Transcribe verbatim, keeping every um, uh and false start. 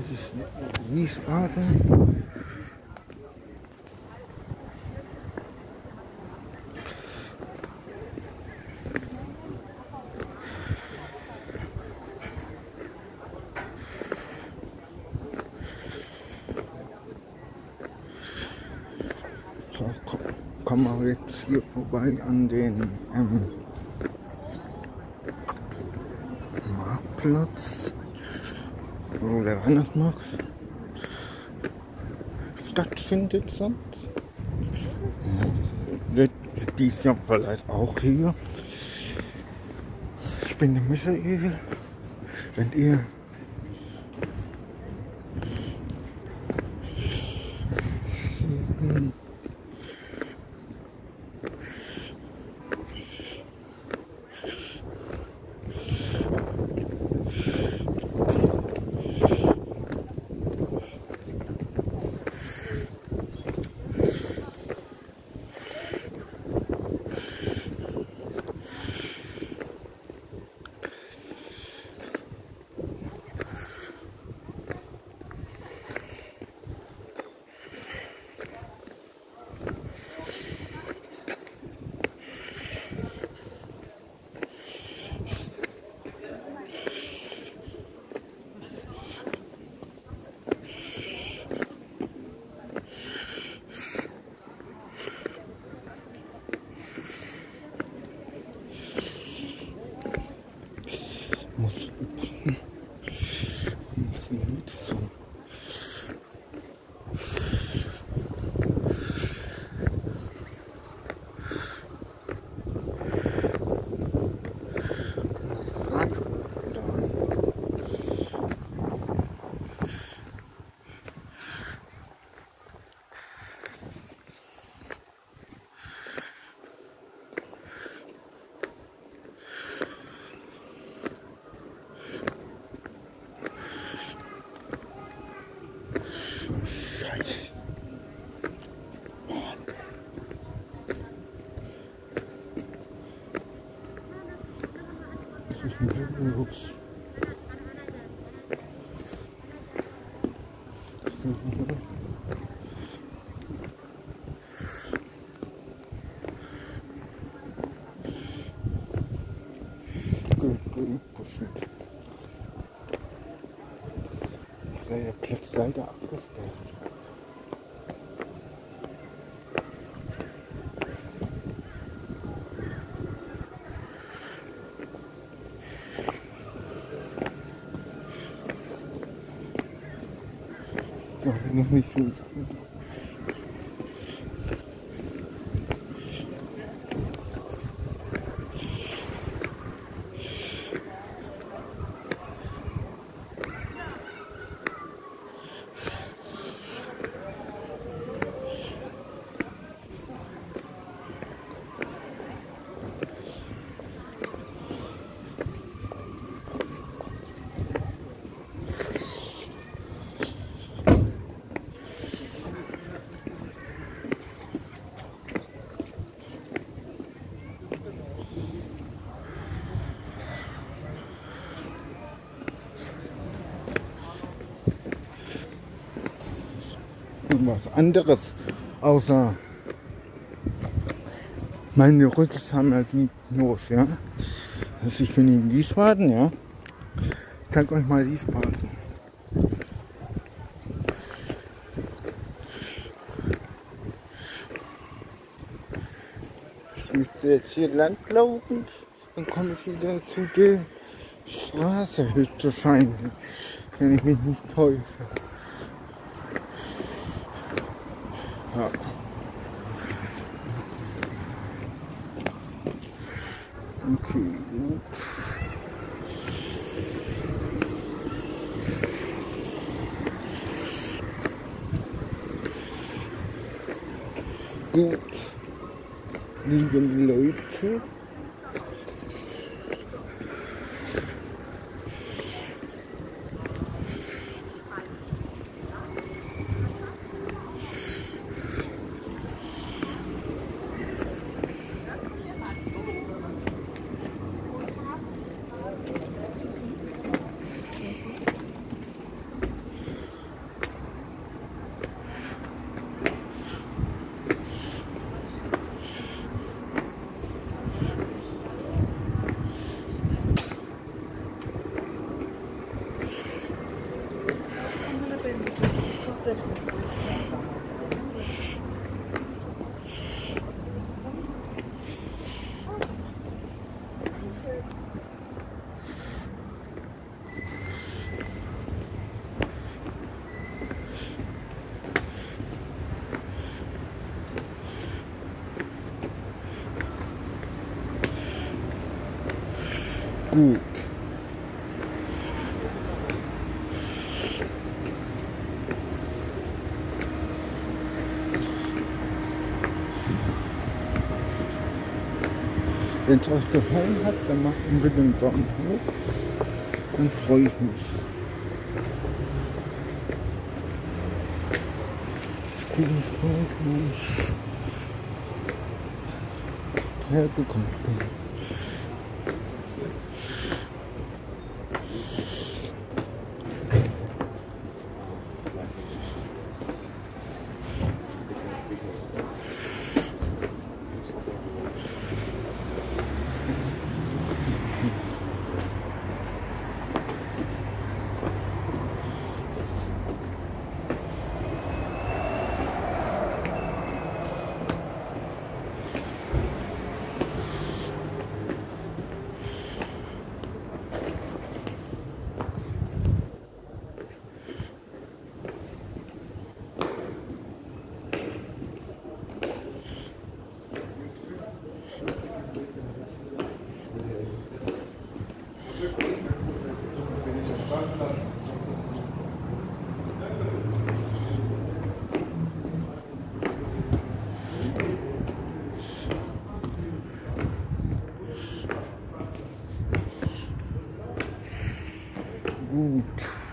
Das ist Wiesbaden. So, komm, kommen wir jetzt hier vorbei an den ähm, Marktplatz, wo der Weihnachtsmarkt stattfindet sonst. Wird dieses Jahr vielleicht auch hier. Ich bin der Michael. Wenn ihr muss, muss nicht so. Rad Scheiße. Was ist denn so los? Gut, gut, pushen. Ist der Platz leider abgesperrt. Ja, noch nicht so. Was anderes außer meine Rücksammler die los, ja. Also ich bin in Wiesbaden, ja. Ich zeige euch mal Wiesbaden. Ich müsste jetzt hier lang laufen, dann komme ich wieder zu der Straße höchstwahrscheinlich, wenn ich mich nicht täusche. Ja. Okay, gut. Gut, liebe Leute. Gut. Wenn es euch gefallen hat, dann macht bitte einen Daumen hoch. Dann freue ich mich. Das Kuchen wo ich hergekommen bin. Gut.